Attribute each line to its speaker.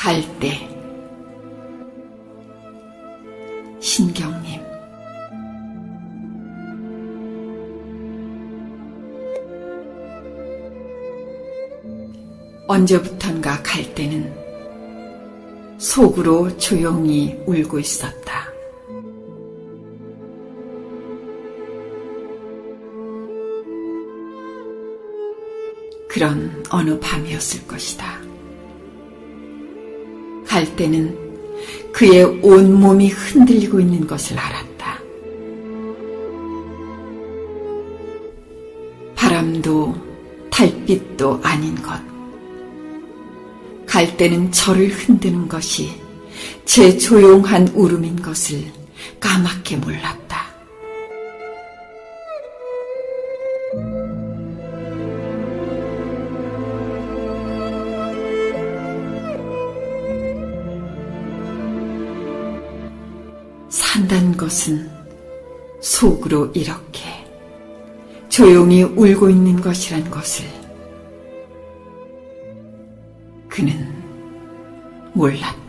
Speaker 1: 갈대. 신경님. 언제부턴가 갈대는 속으로 조용히 울고 있었다. 그런 어느 밤이었을 것이다. 갈대는 그의 온몸이 흔들리고 있는 것을 알았다. 바람도 달빛도 아닌 것. 갈대는 저를 흔드는 것이 제 조용한 울음인 것을 까맣게 몰랐다. 산다는 것은 속으로 이렇게 조용히 울고 있는 것이란 것을 그는 몰랐다.